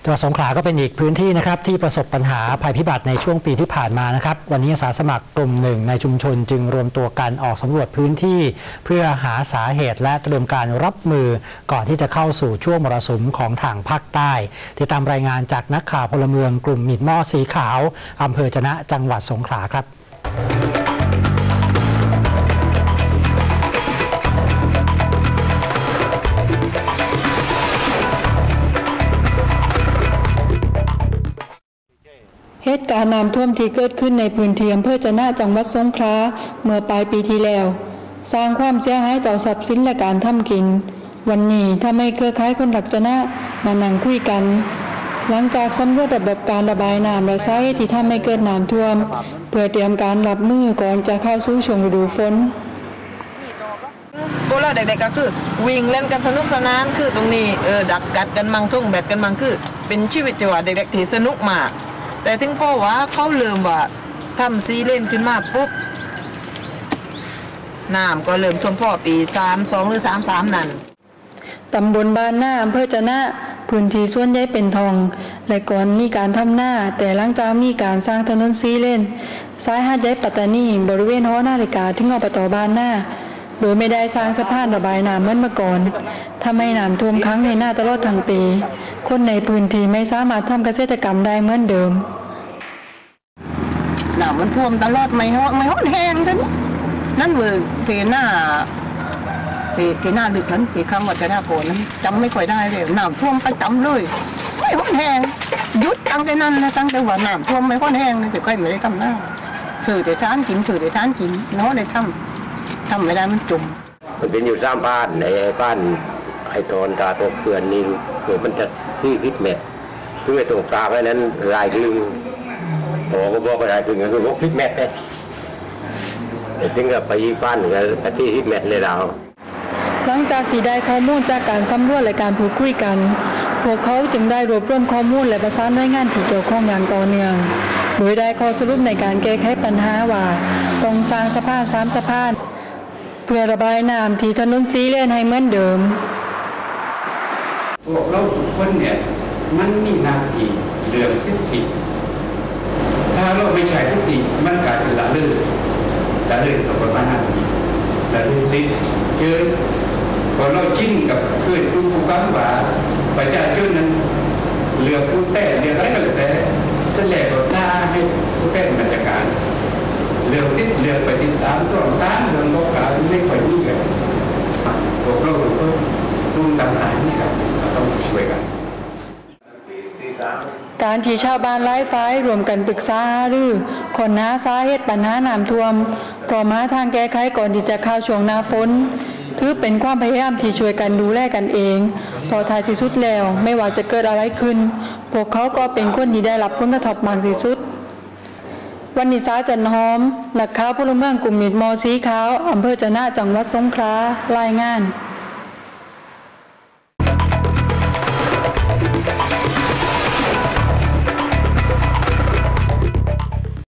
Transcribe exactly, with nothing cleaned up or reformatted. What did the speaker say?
จังหวัดสงขลาก็เป็นอีกพื้นที่นะครับที่ประสบปัญหาภัยพิบัติในช่วงปีที่ผ่านมานะครับวันนี้อาสาสมัครกลุ่มหนึ่งในชุมชนจึงรวมตัวกันออกสำรวจพื้นที่เพื่อหาสาเหตุและเตรียมการรับมือก่อนที่จะเข้าสู่ช่วงมรสุมของทางภาคใต้ติดตามรายงานจากนักข่าวพลเมืองกลุ่มมิดหม้อสีขาวอำเภอจะนะจังหวัดสงขลาครับเหตุการณ์น้ำท่วมที่เกิดขึ้นในพื้นที่อำเภอจะนะจังหวัดสงขลาเมื่อปลายปีที่แล้วสร้างความเสียหายต่อทรัพย์สินและการทำกินวันนี้ทำให้เครือข่ายคนรักจะนะมานั่งคุยกันหลังจากสำรวจระบบการระบายน้ำและสาเหตุที่ทำให้เกิดน้ำท่วมเพื่อเตรียมการรับมือก่อนจะเข้าสู่ช่วงฤดูฝนตัวเราเด็กๆก็คือวิ่งเล่นกันสนุกสนานคือตรงนี้เออดักกัดกันมังทุ่งแบดกันมังคือเป็นชีวิตที่ว่าเด็กๆที่สนุกมากแต่ถึงพ่อว่าเขาลืมว่าทำซีเล่นขึ้นมาปุ๊บน้ำก็เริ่มท่วมพ่อปีสามสองหรือสามสามนั่นตำบลบ้านหน้าอำเภอจะนะพื้นที่ส่วนใหญ่เป็นทองและก่อนมีการทำหน้าแต่หลังจากมีการสร้างถนนซีเลนสายหาดใหญ่ปัตตานีบริเวณหอนาฬิกาถึงอบตบ้านหน้าโดยไม่ได้สร้างสะพานระบายน้ำเหมือนเมื่อก่อนทำให้น้ำท่วมค้างในหน้าตลอดทั้งปีคนในพื้นที่ไม่สามารถทำเกษตรกรรมได้เหมือนเดิมน้ำมันท่วมตลอดไม่ห้องไม่ห้องแห้งท่านนั่นเวอร์เทน่าเทน่าดึกนั้นกี่คำว่าจะน่าโกรธนั้นจำไม่ค่อยได้เลยน้ำท่วมไปจำเลยไม่ห้องแห้งยุดตั้งแต่นั้นนะตั้งแต่ว่าน้ำท่วมไม่ห้องแห้งเลยแต่ค่อยไม่ได้ทำหน้าสื่อแต่ช้านกินสื่อแต่ช้านกินน้อได้ทำทำไม่ได้มันจุ่มมันเป็นอยู่สามบ้านในบ้านไอ้ตอนตาตกเพื่อนนี่เกิดมันจะที่พิษเม็ดคือไม่ตกตาเพราะนั้นลายดึงโอ้ก็บอกว่าลายดึงคือพวกพิษเม็ดเลยแต่ถึงกับไปบ้านกับที่พิษเม็ดเลยเราหลังจากที่ได้ข้อมูลจากการสำรวจและการพูดคุยกันพวกเขาจึงได้รวบรวมข้อมูลและประสานหน่วยงานที่เกี่ยวข้องอย่างต่อเนื่องโดยได้ข้อสรุปในการแก้ไขปัญหาว่าต้องสร้างสะพานสามสะพานเพื่อระบายน้ำที่ถนนซีเลนให้เหมือนเดิมพวกเราทุกคนเนี่ยมันมีหน้าที่เรื่องสิทธิถ้าเราไม่ใช่สิทธิมันกลายเป็นละเลิกละเลิกต่อไปหน้าที่ละเลิกสิทธิเจอพอเราชินกับเพื่อนทุกผู้กำว่าประชาชนนั้นเลือกผู้แต่เลือกอะไรก็แล้วแต่จะแหลกรถหน้าให้ผู้แต่บรรยากาศเลือกติดเลือกไปติดตามตรวจตามเรื่องโลกาไม่ค่อยมีกันพวกเราก็ร่วมกันหาที่กันต้องช่วยกันการที่ชาวบ้านไร้ฝ่ายรวมกันปรึกษาหรือคนหาสาเหตุปัญหาน้ำท่วมพร้อมหาทางแก้ไขก่อนที่จะเข้าช่วงหน้าฝนถือเป็นความพยายามที่ช่วยกันดูแลกันเองพอท้ายที่สุดแล้วไม่ว่าจะเกิดอะไรขึ้นพวกเขาก็เป็นคนที่ได้รับผลกระทบมากที่สุดวันนิสาจันหอมนักข่าวพลเมืองกลุ่มมิดมอสีขาวอำเภอจะนะจังหวัดสงขลารายงาน